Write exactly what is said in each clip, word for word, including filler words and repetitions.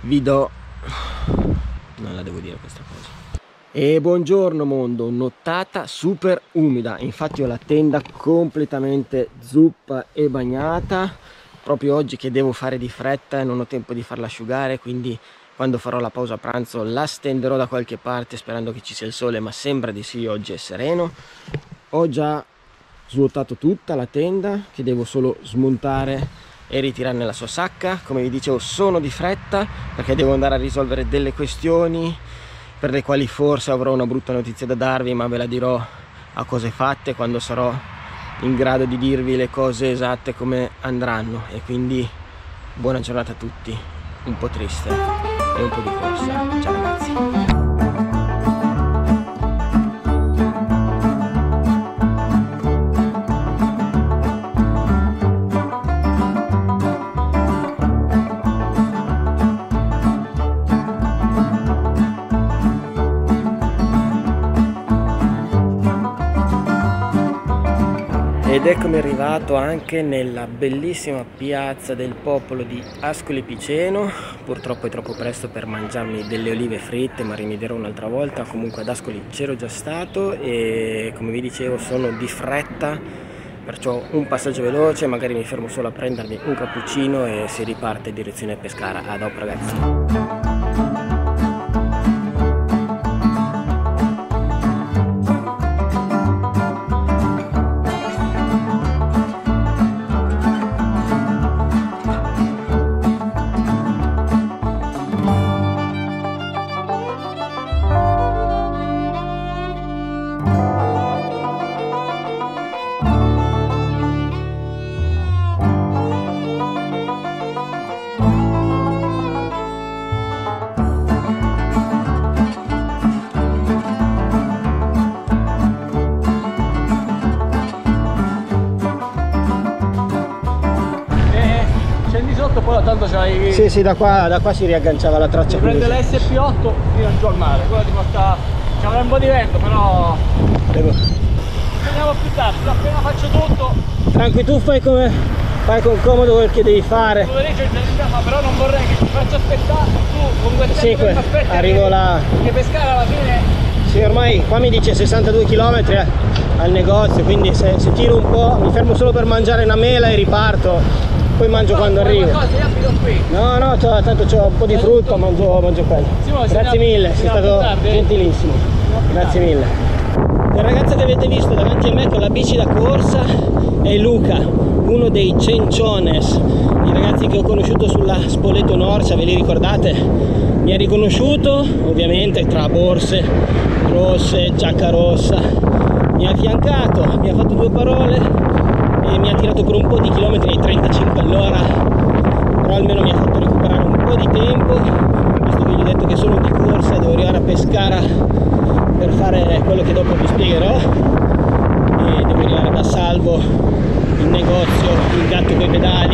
vi do... non la devo dire questa cosa. E buongiorno mondo, nottata super umida, infatti ho la tenda completamente zuppa e bagnata, proprio oggi che devo fare di fretta e non ho tempo di farla asciugare, quindi quando farò la pausa pranzo la stenderò da qualche parte sperando che ci sia il sole, ma sembra di sì, oggi è sereno. Ho già svuotato tutta la tenda che devo solo smontare e ritirare nella sua sacca. Come vi dicevo, sono di fretta perché devo andare a risolvere delle questioni per le quali forse avrò una brutta notizia da darvi, ma ve la dirò a cose fatte quando sarò in grado di dirvi le cose esatte come andranno. E quindi buona giornata a tutti, un po' triste e un po' di corsa. Ciao ragazzi. Ed eccomi arrivato anche nella bellissima piazza del popolo di Ascoli Piceno. Purtroppo è troppo presto per mangiarmi delle olive fritte, ma rimedierò un'altra volta. Comunque ad Ascoli c'ero già stato e come vi dicevo sono di fretta, perciò un passaggio veloce, magari mi fermo solo a prendermi un cappuccino e si riparte direzione Pescara. A dopo ragazzi. Tanto c'hai... Sì, sì, da qua, da qua si riagganciava la traccia. Prende l'S P otto fino giù al mare, quella ti porta... c'è un po' di vento, però... Devo... Veniamo più tardi, appena faccio tutto... Tranqui, tu fai come... fai con comodo quel che devi fare. Pomeriggio in ma però non vorrei che ti faccia aspettare, tu con quel tempo sì, che mi aspetti... arrivo là... Che Pescara alla fine... Sì, ormai qua mi dice sessantadue chilometri al negozio, quindi se, se tiro un po', mi fermo solo per mangiare una mela e riparto. Poi mangio quando arrivo. No, no, tanto c'ho un po' di frutta, mangio, mangio quello. Grazie mille, sei stato gentilissimo. Grazie mille. Il ragazzo che avete visto davanti a me con la bici da corsa è Luca, uno dei Cenciones, i ragazzi che ho conosciuto sulla Spoleto Norcia, ve li ricordate? Mi ha riconosciuto, ovviamente tra borse rosse, giacca rossa, mi ha affiancato, mi ha fatto due parole e mi ha tirato per un po' di chilometri ai trentacinque all'ora, però almeno mi ha fatto recuperare un po' di tempo, visto che gli ho detto che sono di corsa e devo arrivare a Pescara per fare quello che dopo vi spiegherò, e devo arrivare da salvo in negozio, il gatto coi pedali.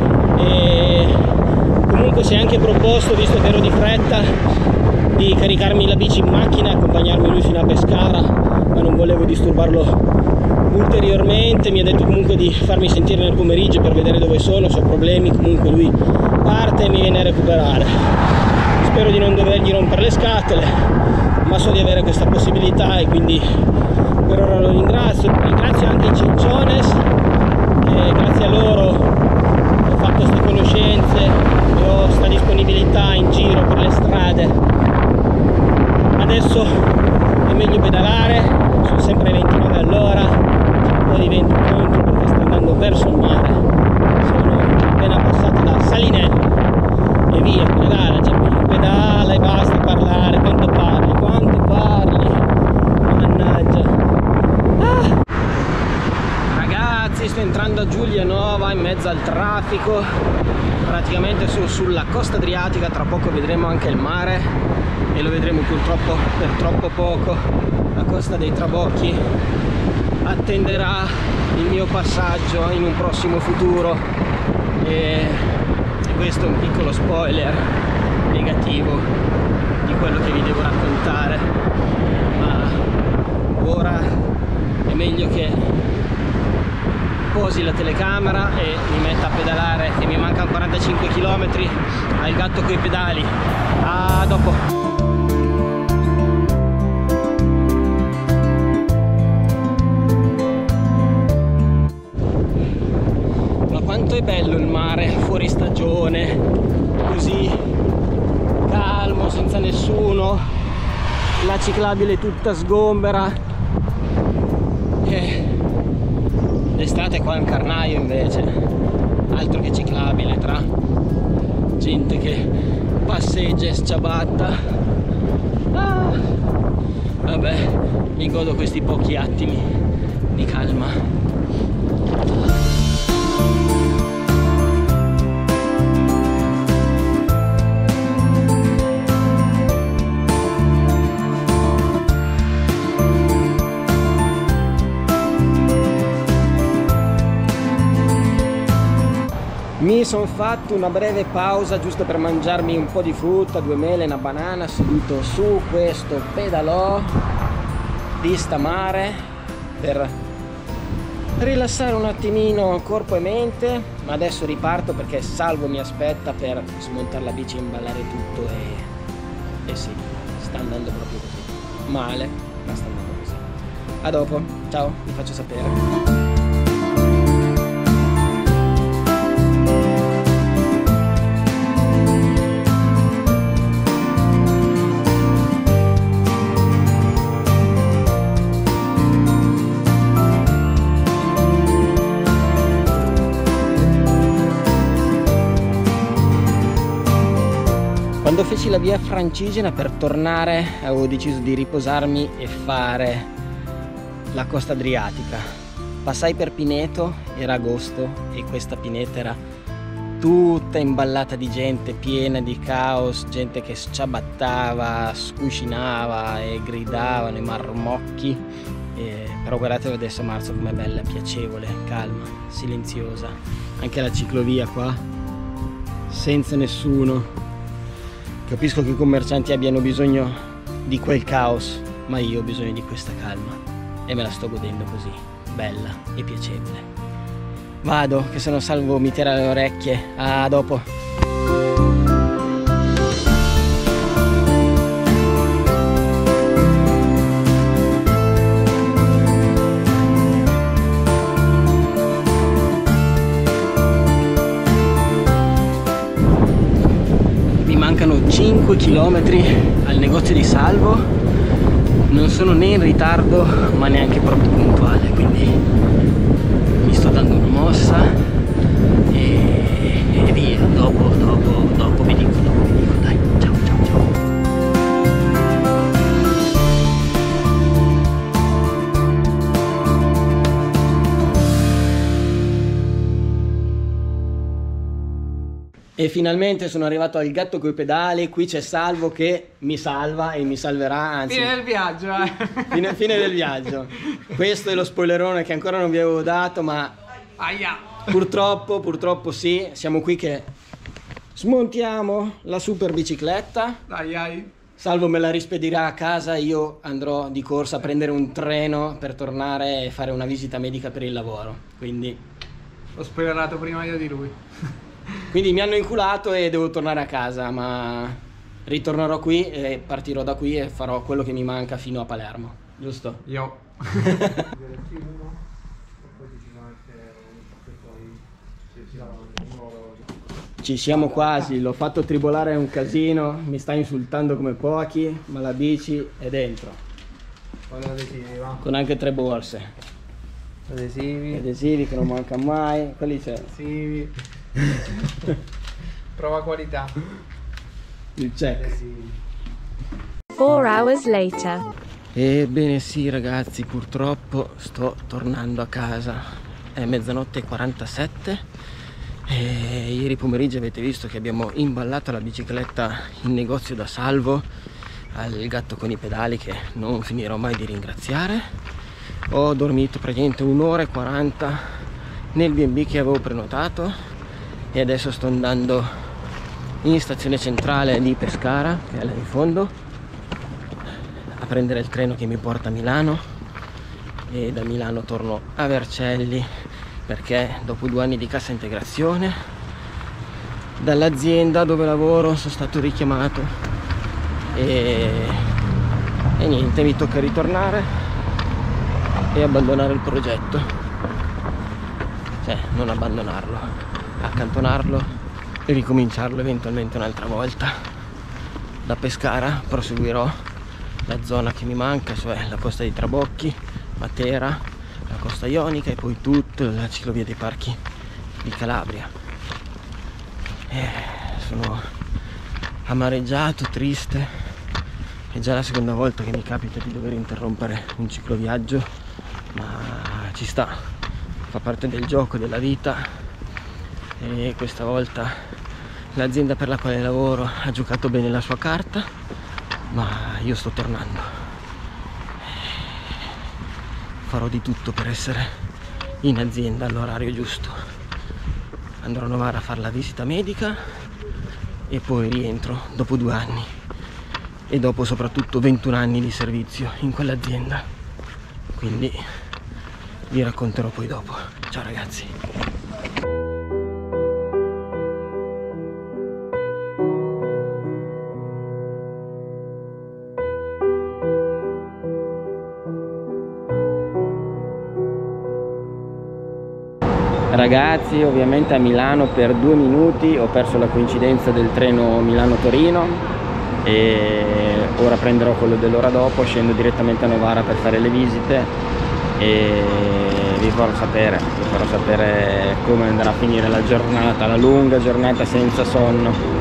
E comunque si è anche proposto, visto che ero di fretta, di caricarmi la bici in macchina e accompagnarmi lui fino a Pescara, ma non volevo disturbarlo ulteriormente. Mi ha detto comunque di farmi sentire nel pomeriggio per vedere dove sono, se ho problemi comunque lui parte e mi viene a recuperare. Spero di non dovergli rompere le scatole, ma so di avere questa possibilità e quindi per ora lo ringrazio. Ringrazio anche i Cenciones, che grazie a loro ho fatto queste conoscenze e ho questa disponibilità in giro per le strade. Adesso è meglio pedalare, sono sempre ventinove all'ora, c'è un po' di vento contro perché sto andando verso il mare, sono appena passato da Salinello e via, pedala, cioè pedala e basta parlare, quanto parli, quanto parli, mannaggia. Ah! Ragazzi, sto entrando a Giulianova in mezzo al traffico, praticamente sono sulla costa adriatica, tra poco vedremo anche il mare e lo vedremo purtroppo per troppo poco. La costa dei Trabocchi attenderà il mio passaggio in un prossimo futuro e, e questo è un piccolo spoiler negativo di quello che vi devo raccontare, ma ora è meglio che posi la telecamera e mi metta a pedalare, che mi manca mancano quarantacinque chilometri al Gatto coi pedali. A dopo. Quanto è bello il mare fuori stagione, così calmo, senza nessuno, la ciclabile tutta sgombera. E l'estate qua è un carnaio invece, altro che ciclabile, tra gente che passeggia e sciabatta. Ah, vabbè, mi godo questi pochi attimi di calma. Mi sono fatto una breve pausa giusto per mangiarmi un po' di frutta, due mele, una banana, seduto su questo pedalò vista mare per rilassare un attimino corpo e mente, ma adesso riparto perché Salvo mi aspetta per smontare la bici e imballare tutto e, e sì, sta andando proprio così, male, ma sta andando così. A dopo, ciao, vi faccio sapere. Quando feci la via Francigena per tornare avevo deciso di riposarmi e fare la costa adriatica. Passai per Pineto, era agosto e questa Pineta era tutta imballata di gente, piena di caos, gente che sciabattava, scuscinava e gridavano i marmocchi. E, però guardate adesso marzo com'è bella, piacevole, calma, silenziosa. Anche la ciclovia qua, senza nessuno. Capisco che i commercianti abbiano bisogno di quel caos, ma io ho bisogno di questa calma e me la sto godendo così, bella e piacevole. Vado, che se no Salvo mi tira le orecchie. A dopo. Mancano cinque chilometri al negozio di Salvo, non sono né in ritardo ma neanche proprio puntuale, quindi mi sto dando una mossa e, e via, dopo, dopo, dopo vi dico, dopo vi dico, dai, ciao ciao ciao. E finalmente sono arrivato al Gatto coi pedali, qui c'è Salvo che mi salva e mi salverà, anzi... Fine del viaggio, eh! Fine, fine del viaggio. Questo è lo spoilerone che ancora non vi avevo dato, ma... Aia! Purtroppo, purtroppo sì, siamo qui che smontiamo la super bicicletta. Dai, ai! Salvo me la rispedirà a casa, io andrò di corsa a prendere un treno per tornare e fare una visita medica per il lavoro, quindi... L'ho spoilerato prima io di lui. Quindi mi hanno inculato e devo tornare a casa, ma ritornerò qui e partirò da qui e farò quello che mi manca fino a Palermo, giusto? Io. Ci siamo quasi, l'ho fatto tribolare un casino, mi sta insultando come pochi, ma la bici è dentro. Adesivi, va. Con anche tre borse. Adesivi. Adesivi che non manca mai, quelli c'è. Adesivi. Prova qualità. Il check. Four hours later. Ebbene sì ragazzi, purtroppo sto tornando a casa. È mezzanotte e quarantasette e ieri pomeriggio avete visto che abbiamo imballato la bicicletta in negozio da Salvo, al Gatto con i pedali, che non finirò mai di ringraziare. Ho dormito praticamente un'ora e quaranta nel bi e bi che avevo prenotato e adesso sto andando in stazione centrale di Pescara, che è là in fondo, a prendere il treno che mi porta a Milano, e da Milano torno a Vercelli perché dopo due anni di cassa integrazione dall'azienda dove lavoro, sono stato richiamato e, e niente, mi tocca ritornare e abbandonare il progetto, cioè non abbandonarlo, accantonarlo e ricominciarlo eventualmente un'altra volta. Da Pescara proseguirò la zona che mi manca, cioè la costa di Trabocchi, Matera, la costa ionica e poi tutta la ciclovia dei parchi di Calabria. Eh, sono amareggiato, triste, è già la seconda volta che mi capita di dover interrompere un cicloviaggio, ma ci sta, fa parte del gioco, della vita, e questa volta l'azienda per la quale lavoro ha giocato bene la sua carta, ma io sto tornando. Farò di tutto per essere in azienda all'orario giusto. Andrò a Novara a fare la visita medica e poi rientro dopo due anni e dopo soprattutto ventuno anni di servizio in quell'azienda. Quindi vi racconterò poi dopo. Ciao ragazzi. Ragazzi, ovviamente a Milano per due minuti ho perso la coincidenza del treno Milano-Torino e ora prenderò quello dell'ora dopo, scendo direttamente a Novara per fare le visite e vi farò sapere, vi farò sapere come andrà a finire la giornata, la lunga giornata senza sonno.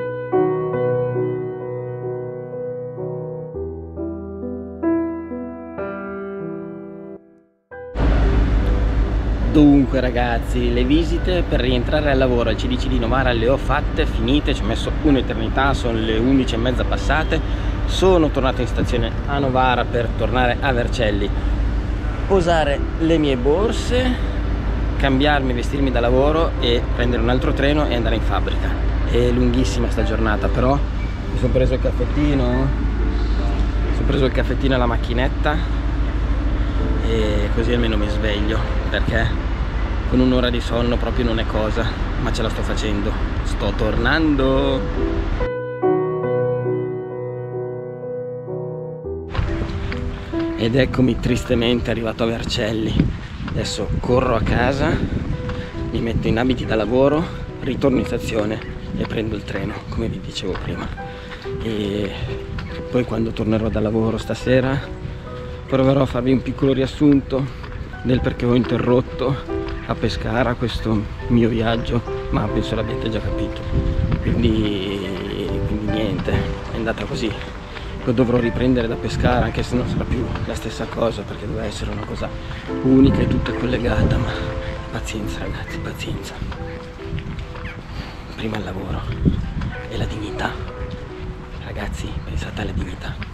Dunque ragazzi, le visite per rientrare al lavoro al C D C di Novara le ho fatte, finite, ci ho messo un'eternità, sono le undici e mezza passate, sono tornato in stazione a Novara per tornare a Vercelli, posare le mie borse, cambiarmi, vestirmi da lavoro e prendere un altro treno e andare in fabbrica. È lunghissima sta giornata, però mi sono preso il caffettino, mi sono preso il caffettino alla macchinetta e così almeno mi sveglio, perché con un'ora di sonno proprio non è cosa, ma ce la sto facendo, sto tornando. Ed eccomi tristemente arrivato a Vercelli. Adesso corro a casa, mi metto in abiti da lavoro, ritorno in stazione e prendo il treno, come vi dicevo prima. E poi quando tornerò da lavoro stasera proverò a farvi un piccolo riassunto del perché ho interrotto a Pescara questo mio viaggio, ma penso l'abbiate già capito. Quindi, quindi niente, è andata così. Lo dovrò riprendere da Pescara, anche se non sarà più la stessa cosa, perché deve essere una cosa unica e tutta collegata, ma pazienza ragazzi, pazienza. Prima il lavoro e la dignità. Ragazzi, pensate alla dignità.